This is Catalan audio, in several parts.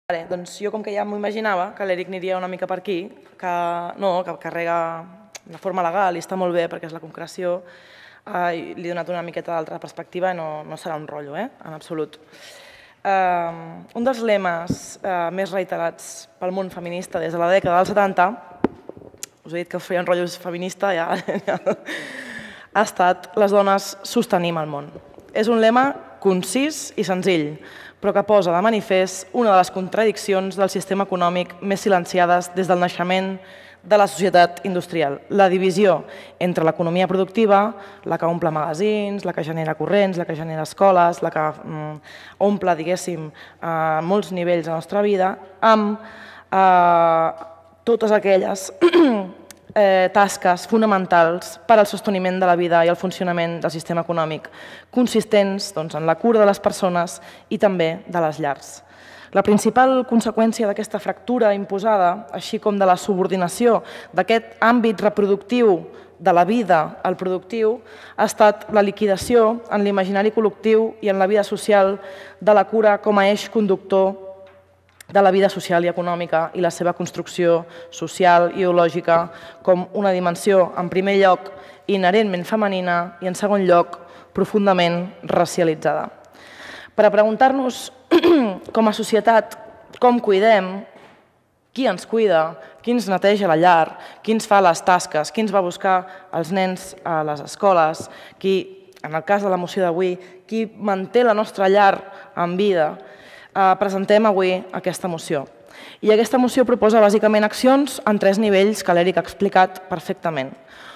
Doncs jo, com que ja m'ho imaginava, que l'Eric aniria una mica per aquí, que carrega de forma legal i està molt bé perquè és la concreció, li he donat una miqueta d'altra perspectiva i no serà un rotllo, en absolut. Un dels lemes més reiterats pel món feminista des de la dècada dels 70, us he dit que feia un rotllo feminista, ja ha estat "les dones sostenim el món". És un lema concís i senzill, però que posa de manifest una de les contradiccions del sistema econòmic més silenciades des del naixement de la societat industrial. La divisió entre l'economia productiva, la que omple magazins, la que genera corrents, la que genera escoles, la que omple, diguéssim, molts nivells de la nostra vida, amb totes aquelles tasques fonamentals per al sosteniment de la vida i el funcionament del sistema econòmic, consistents en la cura de les persones i també de les llars. La principal conseqüència d'aquesta fractura imposada, així com de la subordinació d'aquest àmbit reproductiu de la vida al productiu, ha estat la liquidació en l'imaginari col·lectiu i en la vida social de la cura com a eix conductor de la vida social i econòmica i la seva construcció social i ideològica com una dimensió, en primer lloc, inherentment femenina i, en segon lloc, profundament racialitzada. Per a preguntar-nos com a societat com cuidem, qui ens cuida, qui ens neteja la llar, qui ens fa les tasques, qui ens va a buscar els nens a les escoles, qui, en el cas de la moció d'avui, qui manté la nostra llar en vida, presentem avui aquesta moció. I aquesta moció proposa bàsicament accions en 3 nivells que l'Eric ha explicat perfectament.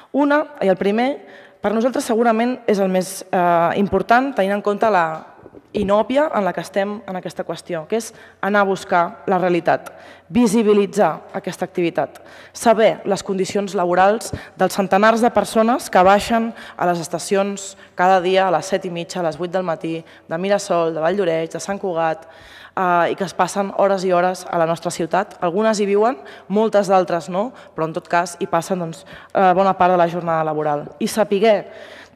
El primer, per nosaltres segurament és el més important, tenint en compte la inòpia en la que estem en aquesta qüestió, que és anar a buscar la realitat, visibilitzar aquesta activitat, saber les condicions laborals dels centenars de persones que baixen a les estacions cada dia a les 7:30, a les 8 del matí, de Mirasol, de Valldoreix, de Sant Cugat, i que es passen hores i hores a la nostra ciutat. Algunes hi viuen, moltes d'altres no, però en tot cas hi passen bona part de la jornada laboral. I saber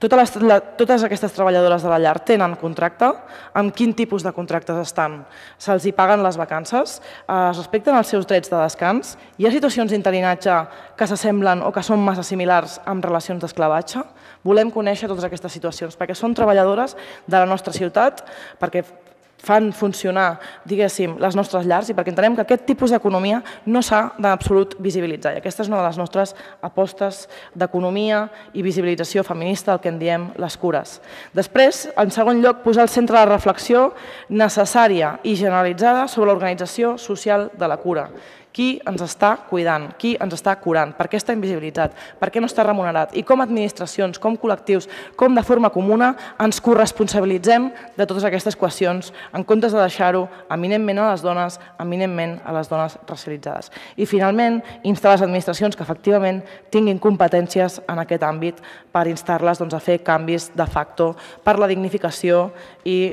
totes aquestes treballadores de la llar tenen contracte, amb quin tipus de contractes estan, se'ls hi paguen les vacances, es respecten els seus drets de descans, hi ha situacions d'interinatge que s'assemblen o que són massa similars amb relacions d'esclavatge. Volem conèixer totes aquestes situacions perquè són treballadores de la nostra ciutat, perquè fan funcionar, diguéssim, les nostres llars i perquè entenem que aquest tipus d'economia no s'ha d'absolut visibilitzar. I aquesta és una de les nostres apostes d'economia i visibilització feminista, el que en diem les cures. Després, en segon lloc, posar al centre la reflexió necessària i generalitzada sobre l'organització social de la cura. Qui ens està cuidant, qui ens està curant, per què està invisibilitzat, per què no està remunerat i com administracions, com col·lectius, com de forma comuna ens corresponsabilitzem de totes aquestes qüestions en comptes de deixar-ho eminentment a les dones, eminentment a les dones racialitzades. I finalment, instar les administracions que efectivament tinguin competències en aquest àmbit per instar-les a fer canvis de facto per la dignificació i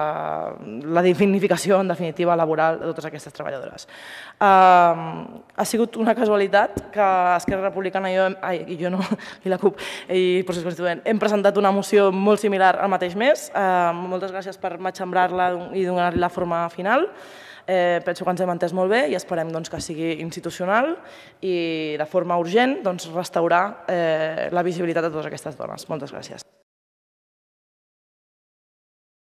la dignificació, en definitiva, laboral de totes aquestes treballadores. Ha sigut una casualitat que Esquerra Republicana i jo no, i la CUP i Procés Constituent hem presentat una moció molt similar al mateix mes. Moltes gràcies per matxembrar-la i donar-li la forma final. Penso que ens hem entès molt bé i esperem que sigui institucional i de forma urgent restaurar la visibilitat de totes aquestes dones. Moltes gràcies.